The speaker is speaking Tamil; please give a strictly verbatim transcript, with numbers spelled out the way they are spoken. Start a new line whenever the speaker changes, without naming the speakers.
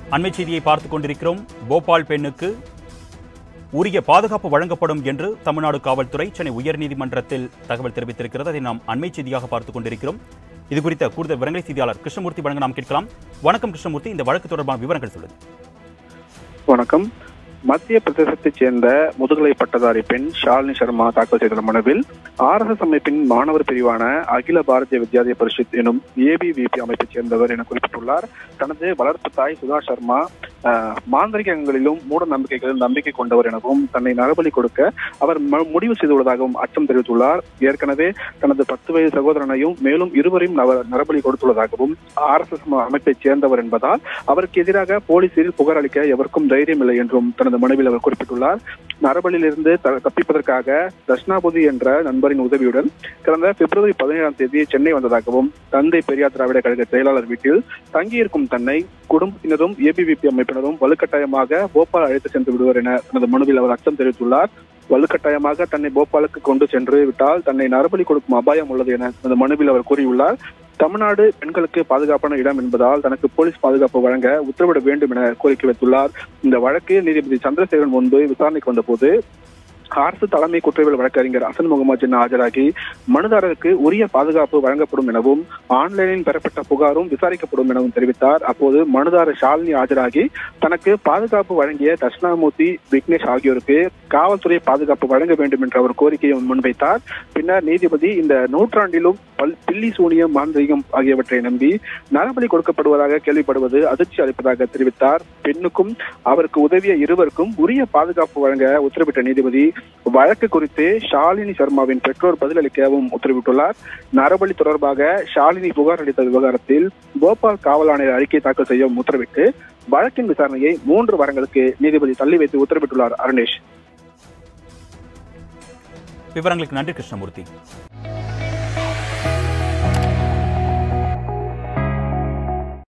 அண்மை செய்தியை பார்த்துக் கொண்டிருக்கிறோம். போபால் பெண்ணுக்கு உரிய பாதுகாப்பு வழங்கப்படும் என்று தமிழ்நாடு காவல்துறை சென்னை உயர்நீதிமன்றத்தில் தகவல் தெரிவித்திருக்கிறது. அதை நாம் அண்மை செய்தியாக பார்த்துக் கொண்டிருக்கிறோம். இது குறித்த கூடுதல் விவரங்களை செய்தியாளர் கிருஷ்ணமூர்த்தி வழங்க நாம் கேட்கலாம். வணக்கம் கிருஷ்ணமூர்த்தி, இந்த வழக்கு தொடர்பான விவரங்கள் சொல்லுங்கள்.
வணக்கம். மத்திய பிரதேசத்தைச் சேர்ந்த முதுகலை பட்டதாரி பெண் ஷாலினி சர்மா தாக்கல் செய்துள்ள மனுவில் ஆர் எஸ் எஸ் அமைப்பின் மாணவர் பிரிவான அகில பாரதிய வித்யாலய பரிஷத் எனும் ஏபிவிபி அமைப்பைச் சேர்ந்தவர் என குறிப்பிட்டுள்ளார். தனது வளர்ப்பு தாய் சுதா சர்மா மாந்திரிகங்களிலும் மூட நம்பிக்கைகளிலும் நம்பிக்கை கொண்டவர் எனவும் தன்னை நரபலி கொடுக்க அவர் முடிவு செய்துள்ளதாகவும் அச்சம் தெரிவித்துள்ளார். ஏற்கனவே தனது பத்து வயது சகோதரனையும் மேலும் இருவரையும் நரபலி கொடுத்துள்ளதாகவும் ஆர் எஸ் எஸ் அமைப்பைச் சேர்ந்தவர் என்பதால் அவருக்கு எதிராக போலீசில் புகார் அளிக்க எவருக்கும் தைரியம் இல்லை என்றும் தனது மனுவில் அவர் குறிப்பிட்டுள்ளார். நரபலியிலிருந்து தப்பிப்பதற்காக தஷ்னாபுதி என்ற நண்பரின் உதவியுடன் கடந்த பிப்ரவரி பதினேழாம் தேதி சென்னை வந்ததாகவும் தந்தை பெரியார் திராவிட கழக செயலாளர் வீட்டில் தங்கியிருக்கும் தன்னை குடும்பத்தினரும் ஏபிவிபி அமைப்பினரும் வலுக்கட்டாயமாக போபால் அழைத்து சென்று விடுவர் என தனது மனுவில் அவர் அச்சம் தெரிவித்துள்ளார். வலுக்கட்டாயமாக தன்னை போபாலுக்கு கொண்டு சென்று விட்டால் தன்னை நரபலி கொடுக்கும் அபாயம் உள்ளது என தனது மனுவில் அவர் கூறியுள்ளார். தமிழ்நாடு பெண்களுக்கு பாதுகாப்பான இடம் என்பதால் தனக்கு போலீஸ் பாதுகாப்பு வழங்க உத்தரவிட வேண்டும் என கோரிக்கை வைத்துள்ளார். இந்த வழக்கு நீதிபதி சந்திரசேகரன் முன்பு விசாரணைக்கு வந்தபோது அரசு தலைமை குற்றவியல் வழக்கறிஞர் அசன் முகமது ஜின்னா ஆஜராகி மனுதாரருக்கு உரிய பாதுகாப்பு வழங்கப்படும் எனவும் ஆன்லைனில் பெறப்பட்ட புகாரும் விசாரிக்கப்படும் எனவும் தெரிவித்தார். அப்போது மனுதாரர் ஷாலினி ஆஜராகி தனக்கு பாதுகாப்பு வழங்கிய தட்சிணாமூர்த்தி விக்னேஷ் ஆகியோருக்கு காவல்துறை பாதுகாப்பு வழங்க வேண்டும் என்ற ஒரு கோரிக்கையை முன்வைத்தார். பின்னர் நீதிபதி இந்த நூற்றாண்டிலும் பல் பில்லி சூனியம் மாந்திரிகம் ஆகியவற்றை நம்பி நரபலி கொடுக்கப்படுவதாக கேள்விப்படுவது அதிர்ச்சி அளிப்பதாக தெரிவித்தார். பெண்ணுக்கும் அவருக்கு உதவிய இருவருக்கும் உரிய பாதுகாப்பு வழங்க உத்தரவிட்ட நீதிபதி வழக்கு குறித்து ஷாலினி சர்மாவின் பெற்றோர் பதிலளிக்கவும் உத்தரவிட்டுள்ளார். நரபலி தொடர்பாக ஷாலினி புகார் அளித்த விவகாரத்தில் போபால் காவல் ஆணையர் அறிக்கை தாக்கல் செய்யவும் உத்தரவிட்டு வழக்கின் விசாரணையை மூன்று வாரங்களுக்கு நீதிபதி தள்ளி வைத்து உத்தரவிட்டுள்ளார். அருணேஷ்,
விவரங்களுக்கு நன்றி கிருஷ்ணமூர்த்தி.